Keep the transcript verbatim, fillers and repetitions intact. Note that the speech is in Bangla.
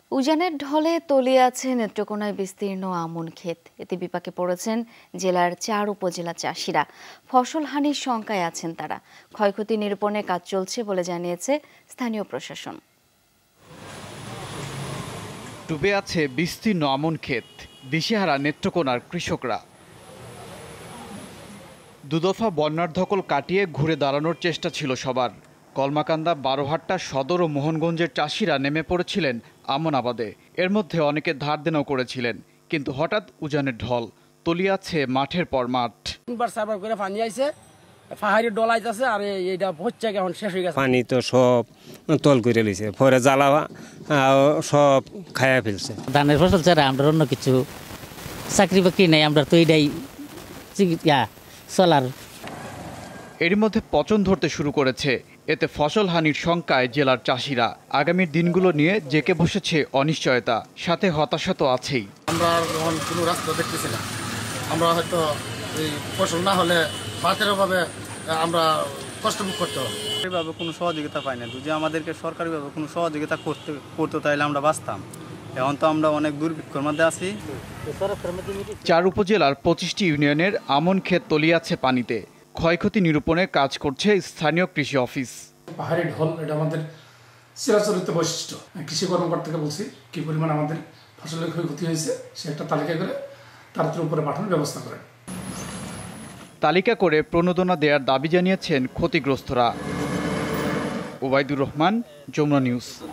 উজানের ঢলে তলিয়ে আছে নেত্রকোনায় বিস্তীর্ণ আমন ক্ষেত। এতে বিপাকে পড়েছেন জেলার চার উপজেলা চাষিরা। ফসল হানির শঙ্কায় আছেন তারা। ক্ষয়ক্ষতি নিরূপণের কাজ চলছে বলে জানিয়েছে স্থানীয় প্রশাসন। ডুবে আছে বিস্তীর্ণ আমন ক্ষেত, দিশেহারা নেত্রকোনার কৃষকরা। দুদফা বন্যার ধকল কাটিয়ে ঘুরে দাঁড়ানোর চেষ্টা ছিল সবার। কলমাকান্দা, বারোহাট্টা সদর ও মোহনগঞ্জের চাষিরা নেমে পড়েছিলেন আমন আবাদে। এর মধ্যে অনেকে ধার দেনাও করেছিলেন, কিন্তু হঠাৎ উজানের ঢল, তলিয়ে আছে মাঠের পর মাঠ। তিনবার চারবার করে পানি আইছে, পাহাড়ি ডলাইতেছে, আর এইটা হচ্ছে এখন শেষ হয়ে গেছে। পানি তো সব তল করে লইছে, পরে জ্বালা সব খায়া ফেলছে। ধানের ফসল ছাড়া আমরা অন্য কিছু চাকরি বাকরি নেই, আমরা তো এইটাই চলার। এরই মধ্যে পচন ধরতে শুরু করেছে। এতে ফসল হানির শঙ্কায় জেলার চাষিরা। আগামীর দিনগুলো নিয়ে জেকে বসেছে অনিশ্চয়তা, সাথে হতাশা তো আছেই। আমরা যখন কোনো রাস্তা দেখতেছি না, আমরা হয়তো এই ফসল না হলে বাতেরভাবে আমরা কষ্ট ভোগ করতে হবে। সরকারিভাবে কোনো সহযোগিতা পাই না। যদি আমাদেরকে সরকারিভাবে কোনো সহযোগিতা করতে করতে তাইলে আমরা বাঁচতাম। এখন তো আমরা অনেক দুর্ভিক্ষের মধ্যে আছি। চার উপজেলার পঁচিশটি ইউনিয়নের আমন ক্ষেত তলিয়ে আছে পানিতে। ক্ষয়ক্ষতি নিরূপণে কাজ করছে স্থানীয় কৃষি অফিস। পাহাড়ি ঢল এটা আমাদের চিরাচরিত বৈশিষ্ট্য। কৃষি কর্মকর্তাকে বলছি কি পরিমাণ আমাদের ফসলের ক্ষয়ক্ষতি হয়েছে সে একটা তালিকা করে তার উপরে পাঠানোর ব্যবস্থা করেন। তালিকা করে প্রণোদনা দেওয়ার দাবি জানিয়েছেন ক্ষতিগ্রস্তরা। ওবায়দুর রহমান, যমুনা নিউজ।